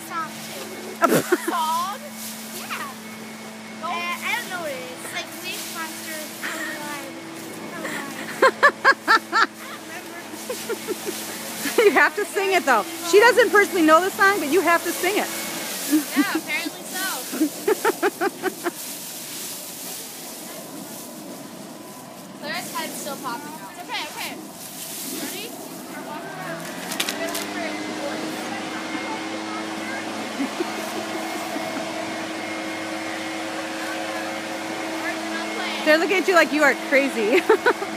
song too. A song? Yeah. I don't know what it is. It's like Wave Monster. You have to sing it though. She doesn't personally know the song, but you have to sing it. Yeah, apparently so. Clara's head's still popping out. It's okay, okay. Ready? We're walking around. We're gonna look for it. They're looking at you like you are crazy.